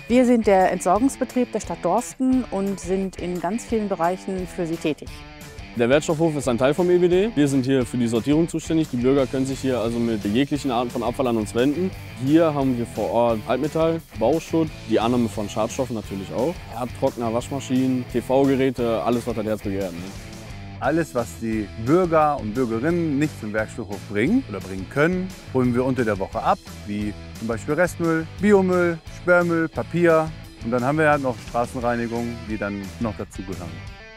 Wir sind der Entsorgungsbetrieb der Stadt Dorsten und sind in ganz vielen Bereichen für Sie tätig. Der Wertstoffhof ist ein Teil vom EBD. Wir sind hier für die Sortierung zuständig. Die Bürger können sich hier also mit jeglichen Arten von Abfall an uns wenden. Hier haben wir vor Ort Altmetall, Bauschutt, die Annahme von Schadstoffen natürlich auch, Erdtrockner, Waschmaschinen, TV-Geräte, alles was das Herz begehrt. Ne? Alles, was die Bürger und Bürgerinnen nicht zum Werkstoffhof bringen oder bringen können, holen wir unter der Woche ab, wie zum Beispiel Restmüll, Biomüll, Sperrmüll, Papier. Und dann haben wir halt noch Straßenreinigung, die dann noch dazugehören.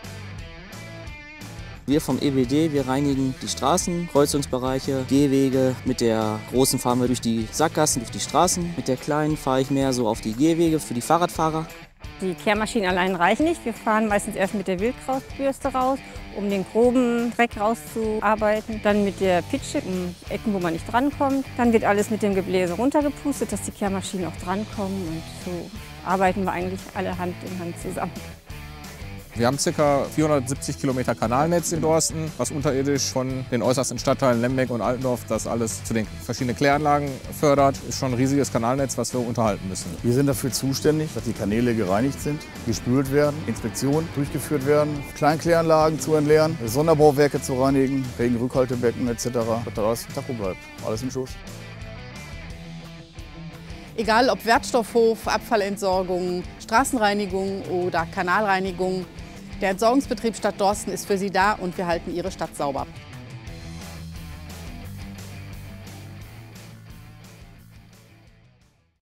Wir vom EBD, wir reinigen die Straßen, Kreuzungsbereiche, Gehwege. Mit der großen fahren wir durch die Sackgassen, durch die Straßen. Mit der kleinen fahre ich mehr so auf die Gehwege für die Fahrradfahrer. Die Kehrmaschinen allein reichen nicht. Wir fahren meistens erst mit der Wildkrautbürste raus, um den groben Dreck rauszuarbeiten. Dann mit der Pitsche um Ecken, wo man nicht drankommt. Dann wird alles mit dem Gebläse runtergepustet, dass die Kehrmaschinen auch drankommen. Und so arbeiten wir eigentlich alle Hand in Hand zusammen. Wir haben ca. 470 Kilometer Kanalnetz in Dorsten, was unterirdisch von den äußersten Stadtteilen Lembeck und Altendorf das alles zu den verschiedenen Kläranlagen fördert. Ist schon ein riesiges Kanalnetz, was wir unterhalten müssen. Wir sind dafür zuständig, dass die Kanäle gereinigt sind, gespült werden, Inspektionen durchgeführt werden, Kleinkläranlagen zu entleeren, Sonderbauwerke zu reinigen, Regenrückhaltebecken etc. Dass da alles im Tacho bleibt, alles im Schuss. Egal ob Wertstoffhof, Abfallentsorgung, Straßenreinigung oder Kanalreinigung, der Entsorgungsbetrieb Stadt Dorsten ist für Sie da und wir halten Ihre Stadt sauber.